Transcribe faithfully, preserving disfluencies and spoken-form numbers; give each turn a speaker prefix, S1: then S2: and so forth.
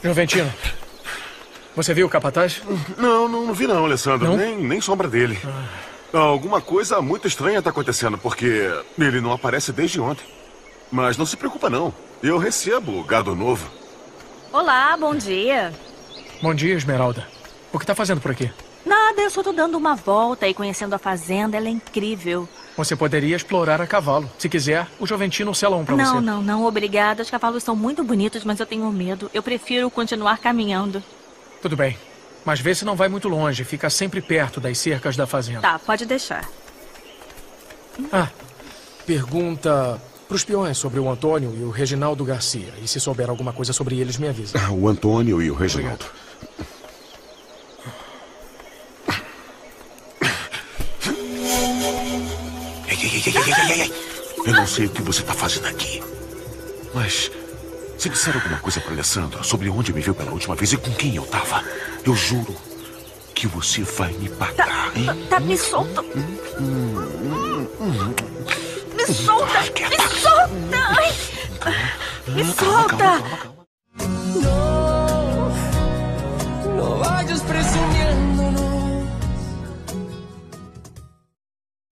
S1: Joventino, você viu o capataz?
S2: Não, não, não vi não, Alessandro.
S1: Não?
S2: Nem, nem sombra dele. Ah. Alguma coisa muito estranha está acontecendo, porque ele não aparece desde ontem. Mas não se preocupa não. Eu recebo gado novo.
S3: Olá, bom dia.
S1: Bom dia, Esmeralda. O que está fazendo por aqui?
S3: Nada, eu só tô dando uma volta e conhecendo a fazenda. Ela é incrível.
S1: Você poderia explorar a cavalo. Se quiser, o Joventino sela um pra
S3: não,
S1: você.
S3: Não, não, não, obrigada. Os cavalos são muito bonitos, mas eu tenho medo. Eu prefiro continuar caminhando.
S1: Tudo bem. Mas vê se não vai muito longe. Fica sempre perto das cercas da fazenda.
S3: Tá, pode deixar.
S1: Ah,
S4: pergunta pros peões sobre o Antônio e o Reginaldo Garcia. E se souber alguma coisa sobre eles, me avisa.
S2: Ah, o Antônio e o Reginaldo. Ei, ei, ei, ei, ei, ei. Eu não sei o que você está fazendo aqui. Mas se disser alguma coisa para Alessandro sobre onde me viu pela última vez e com quem eu tava, eu juro que você vai me pagar,
S3: tá,
S2: hein?
S3: Tá, tá, me solta.
S2: Hum, hum, hum, hum.
S3: Me solta, me solta. Ai. Me solta.
S2: Calma, calma, calma, calma.